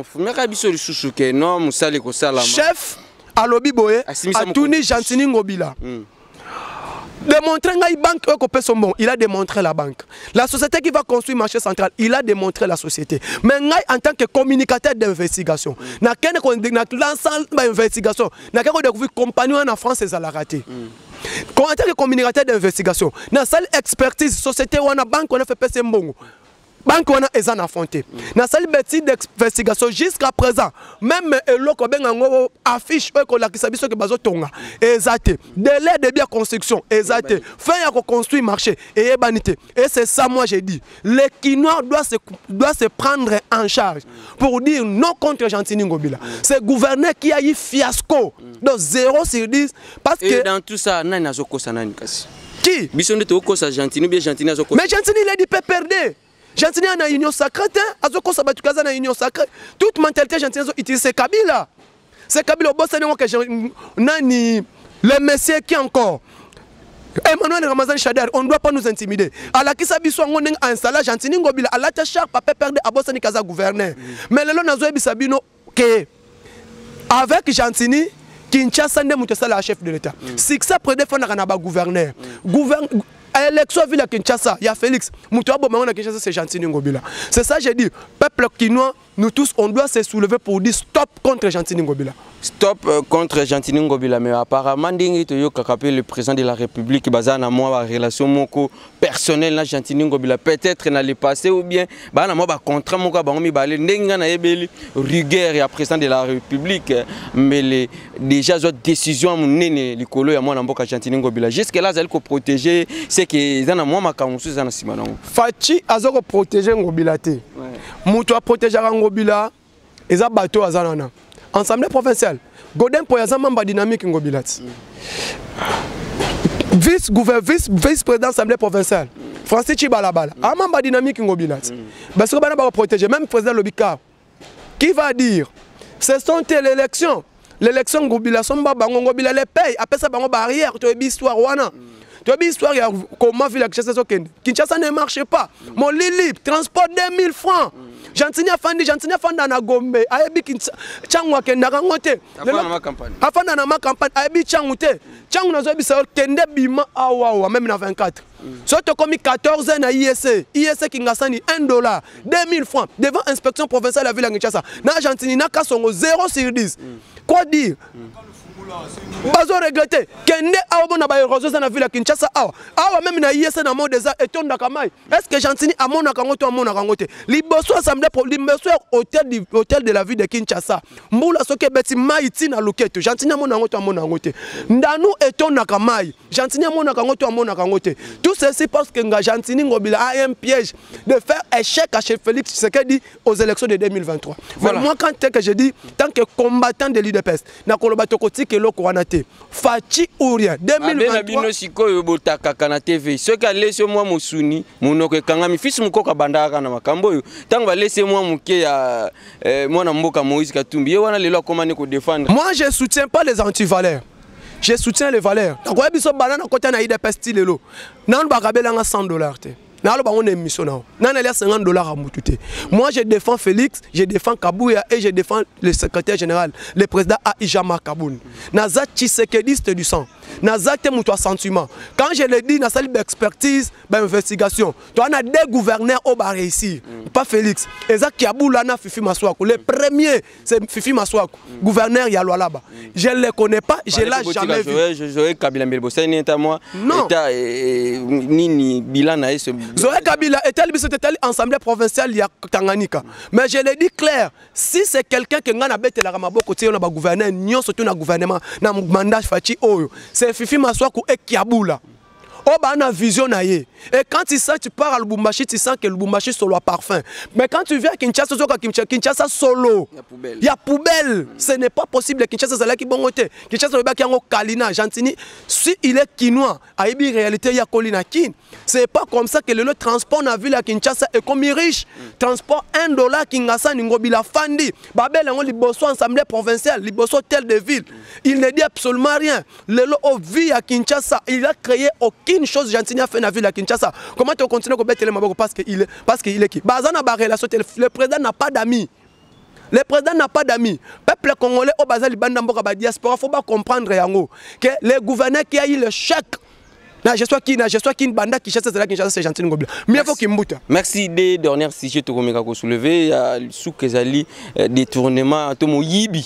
Chef alobi boye atuni Gentili Ngobila. Démontrer la banque, il a démontré la banque. La société qui va construire le marché central, il a démontré la société. Mais en tant que communicateur d'investigation, dans l'ensemble de l'investigation, dans la compagnie en France, ils ont raté. En tant que communicateur d'investigation, dans la seule expertise, société ou la banque, on a fait passer mbongo. banque wana eza na fonte na sali beti d'investigation jusqu'à présent même eloko benga ngo affiche ko la kisabiso ke bazo tonga ezate délai de bien construction ezate fin ya ko construire marché et banité et c'est ça moi j'ai dit les Kinois doit se doit se prendre en charge pour dire non contre Gentini Ngobila c'est gouverneur qui a eu fiasco de zéro sur dix parce que et dans tout ça nani azoko sanani kasi qui bisonde to ko sa Gentini bien Gentini azoko mais Gentini il a dit peut perdre Gentini a une union sacrée, azoko sabatu kaza na union sacrée. Toute mentalité Gentini utilise Kabila. C'est Kabila au boss que nani le messieurs qui encore. Emmanuel Ramazan Chader, on ne doit pas nous intimider. À la Kisabiso on a installé Gentini Ngobila, à la Tchar papa perdre à bossani kaza gouverneur. Mais le na zo bisabino que avec Gentini Kinshasa ndé muto sala chef de l'état. Succès pour défendre na ba gouverneur. Gouverneur élection ville à Kinshasa, il y a Félix. C'est ça j'ai dit. Peuple quinois, nous tous, on doit se soulever pour dire stop contre Gentini Ngobila. Stop euh, contre Gentini Ngobila. Mais apparemment, le président de la République, basé na moi relation moko personnelle na Gentini Ngobila, peut-être dans le passé ou bien bah na moi ba contrat moko ba ngomi ba le ndenga na yebeli rigueur ya président de la République, mais les déjà autres décisions munene likolo ya moi na mboka Gentini Ngobila. Jusque là, ils ko protéger c'est que dans moi makamusu za na simana. Fachi azoko protéger Ngobila te. Muto a protéger Ngobila, eza bateau azanana. Assemblée provinciale, Godin Poyaza membre dynamique Ngobila. Vice vice vice président assemblée provinciale, Francis Chibalabala, un membre dynamique Ngobila. Parce que bana va protéger même président Lobika. Qui va dire ce sont l'élection, l'élection Ngobila son baba Ngobila les paye, après ça bango barrière, tu es histoire wana. Tu as vu l'histoire, comment ville à Kinshasa Kinshasa ne marche pas. Mon Lili, transport deux mille francs. Gentini Afandi, Gentini Afandi na Gombe. Ayebi Changwa Kenda Rangote. Afanda na ma campagne. Afanda na ma campagne. Ayebi Changute. Changu na zobi sa Kende Bima awa même na vingt-quatre. Soit tu as commis quatorze ans à I S C. I S C qui ngasani un dollar, deux mille francs devant inspection provinciale de la ville à Kinshasa. Na Gentini na kasongo zéro sur dix. Quoi dire? Bazo regretter Kende awa bona ba erosion na ville à Kinshasa awa awa même na I S na mode za etonda kamai est-ce que Gentini amona kangoto amona kangote liboso assemblée pour liboso hôtel du hôtel de la ville de Kinshasa mbula soke beti maiti na loketo Gentini amona kangoto amona kangote ndanu etonda kamai Gentini amona kangoto amona kangote tout ceci parce que Gentini Ngobila a un piège de faire échec à chef Félix Tshisekedi aux élections de deux mille vingt-trois. Voilà. Moi quand que je dis tant que combattant de l'I D P S na kolobato kotike loko wana te Fachi Ouria deux mille vingt-trois bino sikoyo botaka kana T V ce ka laisse moi musuni munoko kangami fils mukoka bandaka na makambo yo tango ba laisse moi muke ya mwana mboka Moïse Katumbi wana lelo komane ko défendre. Moi je soutiens pas les anti-valeurs. Je soutiens les valeurs. Nakoya biso banana côté na I D P S stilelo. Nan ba kabelanga cent dollars te. Moi je défends Félix, je défends Kabouya et je défends le secrétaire général, le président Aïjama Kaboun. Naza Tshisekediste du sang. Naza te moutoua sentiment. Quand je le dis, naza l'expertise, d'investigation. Tu as des gouverneurs au bar ici, pas Félix. Et ça Kiaboulana Fifi Maswaku. Le premier, c'est Fifi Maswaku, gouverneur Yalwalaba. Je ne le connais pas, je ne l'ai jamais vu. Je Kabila Mbelbosa, moi. Non. Nini Bilana et ce. Zoé Kabila était l'Assemblée provinciale de Tanganyika. Mais je le dis clair, si c'est quelqu'un qui a bête la Ramaboko, on a gouverné, nous sommes un gouvernement, dans le mandat Fachi Oyo, c'est Fifi Maswaku et Kiaboula. Oh, bah, on a vision. Et quand tu sens, tu pars à Lubumbashi, tu sens que Lubumbashi solo a parfum. Mais quand tu viens à Kinshasa, Kinshasa solo, il y a poubelle. Ce n'est pas possible. Kinshasa, c'est là qui est bon. Kinshasa, c'est là Kalina, Gentini. Si il est quinois, en réalité, il y a Kolina Kin. Ce n'est pas comme ça que le transport dans la ville à Kinshasa est comme riche. Transport un dollar, Kinshasa, Ngobila Fandi. Babel, on liboso assemblée provinciale, liboso tel de ville. Il ne dit absolument rien. Le lot vit à Kinshasa, il a créé aucune chose Gentini a fait dans la ville à Kinshasa. Comment tu continues à battre les Maboko parce qu'il est parce qu'il est qui? Bazana Barrela, le président n'a pas d'amis. Le président n'a pas d'amis. Peuple congolais au Bazali Bandamboka ba diaspora, faut pas comprendre yango que le gouverneur qui a eu le chèque. Na je suis qui na je suis qui banda qui chasse c'est là qui chasse c'est Gentini Ngobila. Mieux faut qu'il mbuta. Merci des derniers sujets to komeka ko soulever sous kezali détournement to moyibi.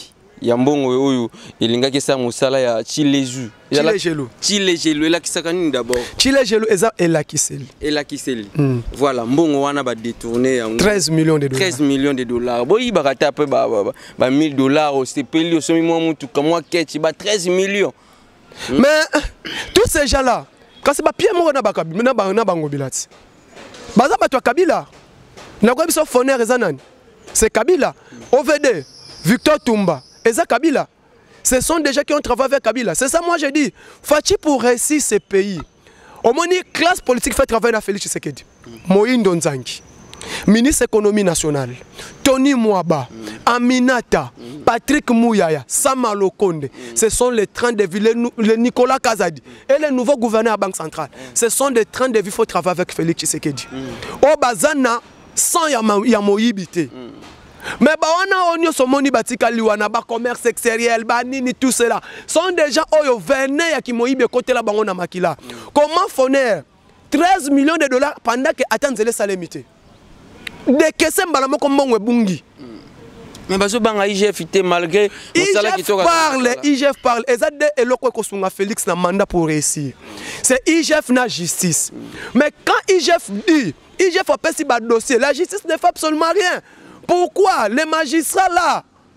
ya mbongo oyo elingaki sa musala ya Chilezu. Chilejelu. Chilejelu elakisaka nini d'abord? Chilejelu eza elakiseli. Elakiseli. Voilà, mbongo wana ba détourner yango. treize millions de dollars. treize millions de dollars. Boyi bakata pe ba ba mille dollars au sepeli au somi moi mutu kamwa ketchi ba treize millions. Mais tous ces gens-là, quand c'est pas pied moko na bakabi, na ba na bango bilati. Baza bato Kabila. Na kwa biso foner eza nani? C'est Kabila. O V D, Victor Toumba, eza Kabila. Ce sont des gens qui ont travaillé avec Kabila. C'est ça moi j'ai dit. Fachi pour réussir ce pays. Au moins classe politique fait travailler avec Félix Tshisekedi. Moïndo Nzangi. Ministre économie nationale. Tony Mwaba. Aminata. Patrick Mouyaya. Sama Lokonde. Ce sont les trains de vie. Le Nicolas Kazadi. Et le nouveau gouverneur de la Banque centrale. Ce sont des trains de vie. Il faut travailler avec Félix Tshisekedi. Au Bazana, sans Yamoyibité. Mais on a somoni batika liwana ba commerce extérieur ba nini tout cela sont des gens oyo venaient ya kimoyibe côté la bango na makila. Comment Foner treize millions de dollars pendant que attendre les salemité de kesse mbalamo ko mbongo bungi. Mais bazo banga I G F ité malgré musala qui toka parle I G F parle ezade eloko ko sunga Félix na mandat pour réussir. C'est I G F na justice. Mais quand I G F dit I G F a passé ba dossier, la justice ne fait absolument rien. Pourquoi les magistrats là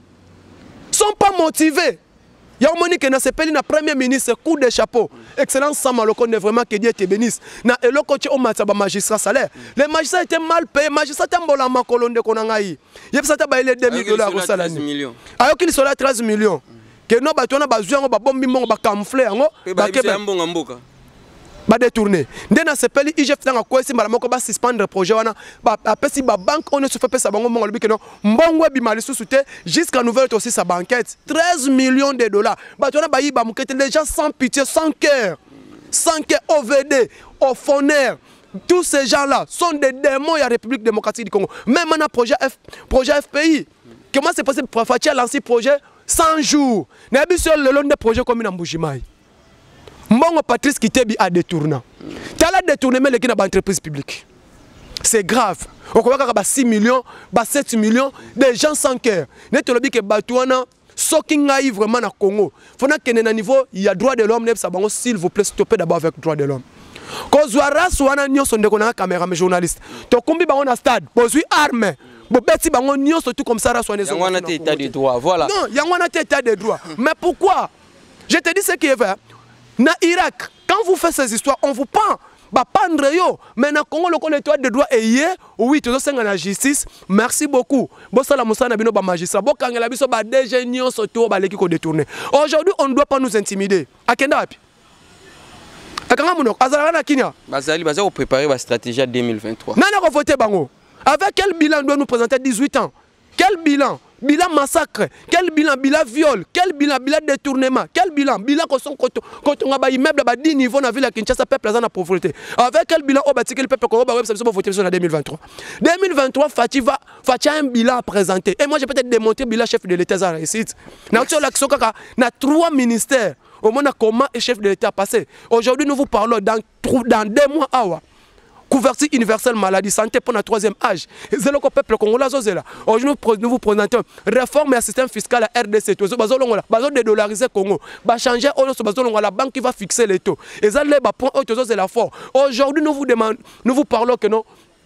ne sont pas motivés? Il y a un moment qui n'a pas premier ministre, coup de chapeau. Excellence Sama Lokonde, vraiment que Dieu te bénisse. Na eloko ti o mataba magistrat salaire. Les magistrats étaient mal payés. Magistrats tambola makolonde konangai. Il y a ça ba deux mille dollars au salaire. Ayo qu'il soit treize millions. Que no ba tona ba zuango ba bombi mongo ba camoufler ngo ba kebe mbonga mboka. Ba détourner ndena sepeli I G F tanga ko esi mala moko ba suspendre projet wana ba apesi ba banque on ne se fait pas ça bango mongo lobi que non mbongo bi mali susute jusqu'à nouvelle aussi sa banquette treize millions de dollars ba tona ba yiba mukete les gens sans pitié sans cœur sans cœur O V D au Foner tous ces gens là sont des démons de la République démocratique du Congo même un projet F, projet F P I comment c'est possible pour Fatia lancer projet cent jours na bi sur le long des projets comme na Mbujimai. Mbongo Patrice Kitebi a détourné. Tu as détourné mais les gens entreprise publique. C'est grave. On voit qu'il y a six millions, sept millions de gens sans cœur. Nous avons dit que Batouana, ce qui est vraiment au Congo, il faut que à niveau, il y a droit de l'homme, s'il vous plaît, stoppez d'abord avec le droit de l'homme. Quand vous avez des gens qui caméra, mais journalistes, tu as combien de stade, vous avez armes. Bobeti bango nyo surtout comme ça rasoine ça. Il y a un état de droit, voilà. Non, il y a un état de droit. Mais pourquoi? Je te dis ce qui est vrai. Na Irak, quand vous faites ces histoires, on vous prend. Bah, pendre yo. Mais na Congo, le collecteur de droit est hier. Oui, tu as la justice. Merci beaucoup. Bossa la moussa na bino ba magistrat. Bo kangela biso ba D G nyon soto ba leki ko détourner. Aujourd'hui, on ne doit pas nous intimider. Akenda api. Akanga monok. Azala na kinya. Bazali, bazali préparer la stratégie deux mille vingt-trois. Nana ko voter bango. Avec quel bilan doit nous présenter dix-huit ans? Quel bilan? Bilan massacre, quel bilan, bilan viol, quel bilan, bilan détournement, quel bilan, bilan quand on a un immeuble à dix niveaux dans la ville de Kinshasa, peuple dans la pauvreté. Avec quel bilan, on va tirer le peuple qu'on va voter sur la deux mille vingt-trois. deux mille vingt-trois, Fatih va, Fatih a un bilan à présenter. Et moi, j'ai peut-être démontré le bilan chef de l'État à réussite. Dans trois ministères, au moins, comment est chef de l'État passé. Aujourd'hui, nous vous parlons dans, dans deux mois. Couverture universelle maladie santé pour notre troisième âge. C'est le peuple congolais. Aujourd'hui, nous vous présentons réforme et système fiscal à R D C. Nous allons dédollariser le Congo. Nous allons changer la banque qui va fixer les taux. Et ça, c'est la force. Aujourd'hui, nous vous demandons, nous vous parlons que non.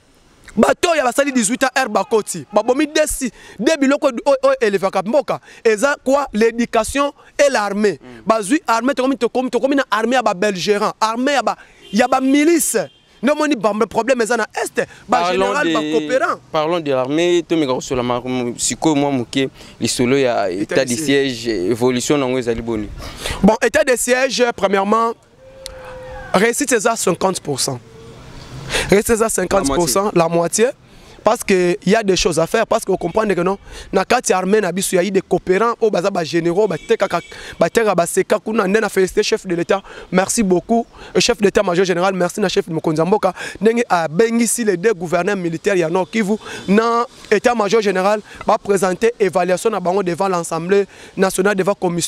Bato ya basali dix-huit ans herba koti. Babomi desi de biloko élevé mboka. Et ça quoi l'éducation et l'armée. Bazui armée to comme to comme to comme une armée à ba belgérant, armée à ba ya ba milice. Non, mon problème est en est. Général, coopérant. Parlons de l'armée. Tout le monde sur la marque. Si quoi moi mouké, l'isolo il y a état de siège, évolution dans les aliboni. Bon, état de siège, premièrement, réussite c'est à cinquante pour cent. Réussite à cinquante pour cent, la moitié. Parce qu'il y a des choses à faire, parce que vous comprenez que non, dans la armée, il y a des coopérants, il y a des généraux, il y a des félicité chef de l'État, merci beaucoup, le chef d'État-major général, merci le chef de Mokonzamboka, il a bénéficié les deux gouverneurs militaires, il y a un qui vous, dans l'État-major général, va présenter l'évaluation devant l'Assemblée nationale, devant la commission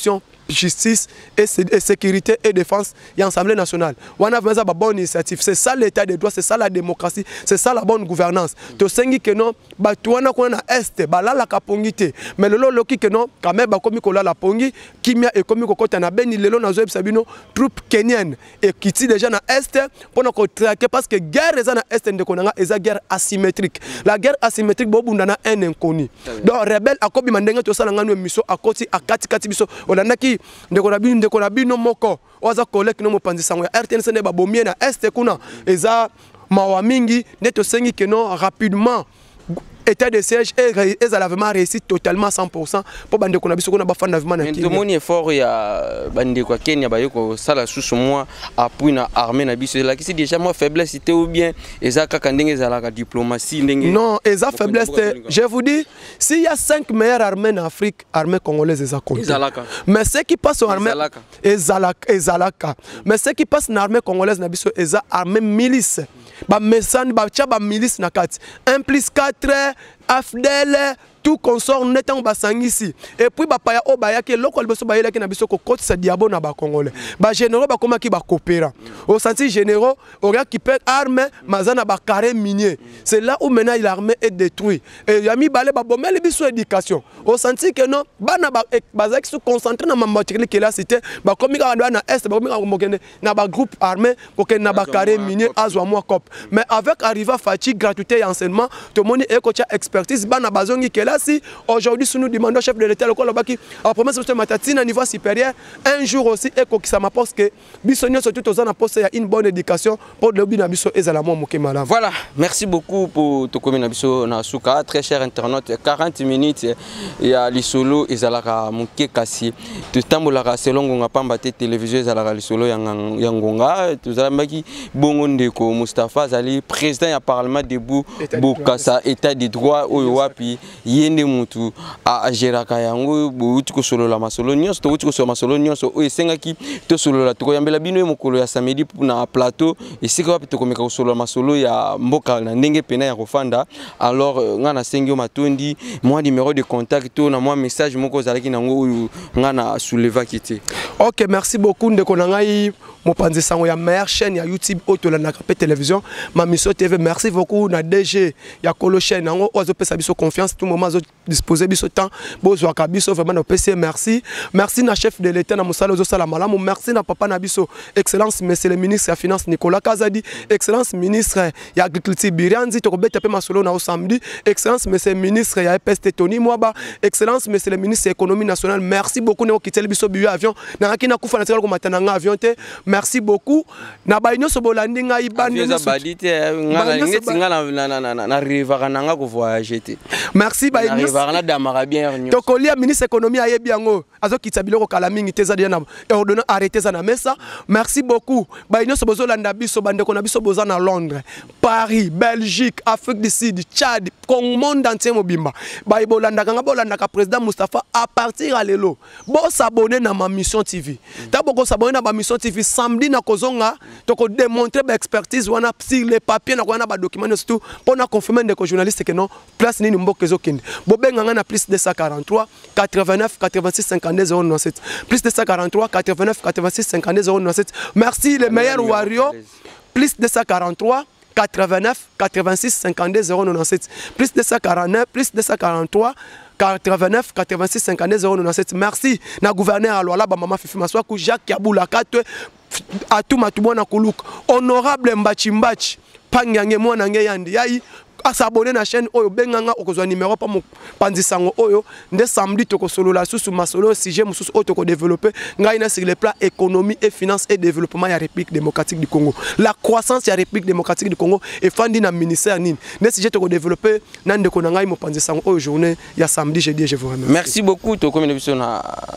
justice et, et sécurité et défense et Assemblée nationale. On a besoin de bonne initiative. C'est ça l'état de droit, c'est ça la démocratie, c'est ça la bonne gouvernance. To sengi que non, ba tuana ko na est, ba la la kapongité. Mais le loki que non, quand même ba komi ko la la pongi, kimia et komi ko kota na beni lelo na zo sabino troupe kenyenne et kiti déjà na est pour ko traquer parce que guerre eza na est de konanga eza guerre asymétrique. La guerre asymétrique bo bundana un inconnu. Donc rebelle akobi mandenge to sala ngano miso akoti akati kati biso olandaki ndeko na bino ndeko na bino moko oza kolek no mopanzi sango ya R T N C ne ba bomie na est kuna eza mawa mingi neto sengi que non rapidement état de siège et ils avaient vraiment réussi totalement cent pour cent pour bande qu'on a biso qu'on a bafana vraiment na Kenya. Tout effort ya bande kwa Kenya ba yoko sala sous moi appui na armée na biso là qui c'est déjà moi faiblesse c'était ou bien ezaka kandenge za la diplomatie ndenge. Non, eza faiblesse je vous dis s'il y a cinq meilleures armées en Afrique, armée congolaise eza compte. Mais ceux qui passent en armée ezalaka ezalaka. Mais ceux qui passent en armée congolaise na biso eza armée milice. Ba mesan ba cha ba milice na kati un plus quatre Afdel tout consort netant basangisi et puis ba paya o baya ke lokol beso bayela ke na biso ko côte sa diabo na ba congolais ba généraux ba koma ki ba coopéra au senti généraux aurait qui peut arme mazana ba carré minier c'est là où maintenant l'armée est détruite et yami balé ba bomel biso éducation au senti que non bana ba bazaki se concentrer na mamatikeli ke la cité ba komi ka na est ba komi ka mokende na ba groupe armé ko ke na ba carré minier azwa moi cop mais avec arriva fatigue gratuité et enseignement tout monde est coach expertise bana bazongi ke la si aujourd'hui si nous demandons au chef de l'État local baki à promesse de matatine à niveau supérieur un jour aussi et ko kisama parce que bisonio surtout aux en poste il y a une bonne éducation pour le bina biso ezalamo moke malade. Voilà, merci beaucoup pour to komina biso na suka très cher internaute quarante minutes ya lisolo ezalaka moke kasi to tambolaka selongo nga pamba te télévision ezalaka lisolo ya ngonga tozalambaki bongo ndeko Moustapha Zali président ya parlement debout Bokassa état de droit oyo wapi yende mutu a geraka yango bouti ko solo la masolo nyonso to uti ko solo masolo nyonso o esengaki to solo la to yambela bino e mokolo ya samedi na plateau esika wapi to komeka ko solo masolo ya mboka na ndenge pena ya kofanda alors ngana sengio matondi moi numéro de contact to na moi message moko zalaki nango ngana souleva kiti. OK, merci beaucoup ndeko na ngai mopanzi sango ya meilleure chaîne ya YouTube otola na K P télévision ma mission T V merci beaucoup na D G ya Kolo chaîne nango ozo pesa biso confiance tout moment zo disposer biso temps bozwa ka biso vraiment na P C merci merci na chef de l'État na musala zo sala malamu merci na papa na biso excellence monsieur le ministre ya finance Nicolas Kazadi excellence ministre ya agriculture Birianzi to kobeta pe masolo na o samedi excellence monsieur ministre ya E P S T Tony Mwaba excellence monsieur le ministre économie nationale merci beaucoup na kiteli biso biyo avion na kina kufa na ko matana nga avion te merci beaucoup na bainyo so bolandi nga ibandi na badite ngala ngeti ngala na na na na riva nanga ko voyager te merci bainyo riva na damara bien to kolia ministre économie ayebi yango azo kitabiloko kala mingi te za dia na ordonnance arrêter za na mesa merci beaucoup bainyo so bozolanda biso bandeko na biso boza na Londres Paris Belgique Afrique du Sud Tchad Congo monde entier mobimba ba bolanda nga bolanda ka président Moustapha à partir à lelo bo s'abonner na ma mission T V d'abord ko s'abonner na ma mission T V samedi na kozonga to ko démontrer ba expertise wana sur les papiers na wana ba documents surtout pour na confirmer de journaliste que non place ni mboke zokinde bo benga nga na plus deux cent quarante-trois quatre-vingt-neuf quatre-vingt-six cinquante-deux zéro neuf sept plus deux cent quarante-trois quatre-vingt-neuf quatre-vingt-six cinquante-deux zéro neuf sept merci les meilleurs warriors plus deux cent quarante-trois quatre-vingt-neuf quatre-vingt-six cinquante-deux zéro neuf sept plus deux cent quarante-neuf plus deux cent quarante-trois quatre-vingt-neuf quatre-vingt-six cinquante-deux zéro neuf sept merci na gouverneur Aloala ba mama Fifi Maswaku Jacques Kabula katwe atuma tubona kuluk honorable Mbachi Mbachi pangange mwana nge yandi yayi s'abonner na chaîne oyo benganga okozwa numéro pa panzisango oyo nde samedi toko solo la sous masolo sujet mususu oyo toko développer ngai na sur le plan économie et finance et développement ya République démocratique du Congo la croissance ya République démocratique du Congo et fandi na ministère nini nde sujet toko développer na ndeko na ngai mo panzisango oyo journée ya samedi jeudi je vous remercie merci beaucoup to comme émission na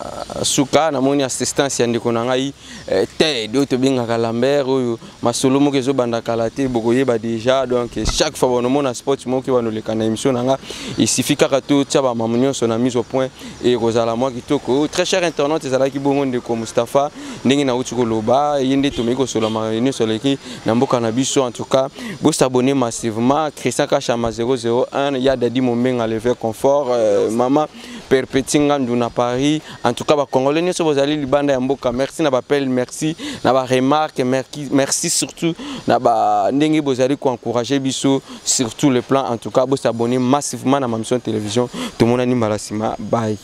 suka na moni assistance ya ndeko na ngai te do to binga Lambert oyo masolo mo kezo banda kalate bokoye ba déjà donc chaque fois on mona sport mo ki wana le kana émission nanga il suffit ka to tshaba mamunyo so na mise au point et rozala moi kitoko très cher internaute ezala ki bongo ndeko Moustapha ndenge na uti ko loba yende to meko so la marine sur l'écrit na mboka na biso en tout cas bo s'abonner massivement Christian Kachama zéro zéro un ya Dadi Momenga lever confort euh, mama Perpétue Ngandou na Paris. En tout cas, les Congolais ne sont pas allés Libanda ya mboka. Merci na appel, merci na ba remarque, merci, merci surtout na ba ndenge bozali ko encourager biso sur tout le plan. En tout cas, vous s'abonner massivement à ma mission télévision. Tout le monde a Malasima. Bye.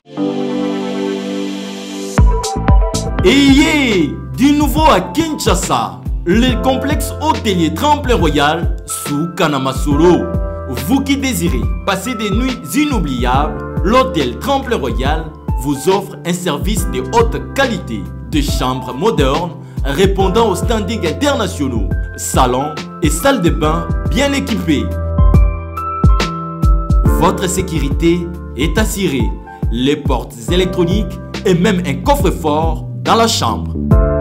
Et du nouveau à Kinshasa, le complexe hôtelier Tremplin Royal sous Kanamasolo. Vous qui désirez passer des nuits inoubliables, l'hôtel Tremplin Royal vous offre un service de haute qualité, de chambres modernes répondant aux standings internationaux, salons et salles de bain bien équipées. Votre sécurité est assurée, les portes électroniques et même un coffre-fort dans la chambre.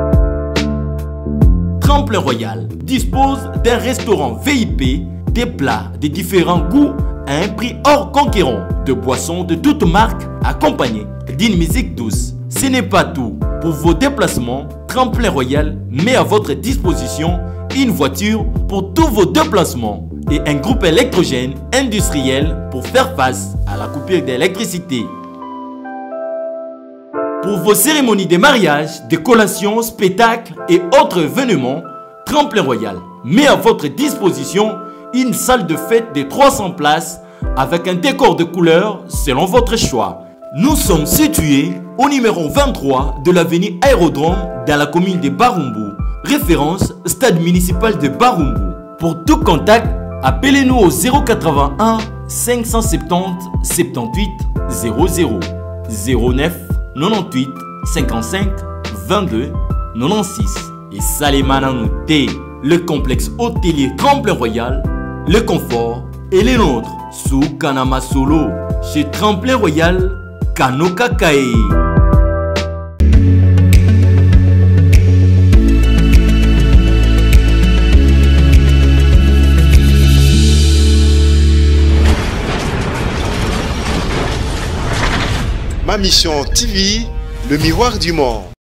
Tremplin Royal dispose d'un restaurant V I P, des plats de différents goûts à un prix hors conquérant, de boissons de toutes marques accompagnées d'une musique douce. Ce n'est pas tout. Pour vos déplacements, Tremplin Royal met à votre disposition une voiture pour tous vos déplacements et un groupe électrogène industriel pour faire face à la coupure d'électricité. Pour vos cérémonies de mariage, de collations, spectacles et autres événements, Tremplin Royal met à votre disposition une salle de fête de trois cents places avec un décor de couleurs selon votre choix. Nous sommes situés au numéro vingt-trois de l'avenue Aérodrome dans la commune de Barumbu, référence stade municipal de Barumbu. Pour tout contact, appelez-nous au zéro quatre-vingt-un cinq cent soixante-dix soixante-dix-huit zéro zéro zéro neuf quatre-vingt-huit cinquante-cinq vingt-deux quatre-vingt-seize. Et Salimana Nouté, le complexe hôtelier Tremplin Royal, le confort et les nôtres sous Kanamasolo chez Tremplin Royal Kanoka Kae. Ma mission T V, le miroir du monde.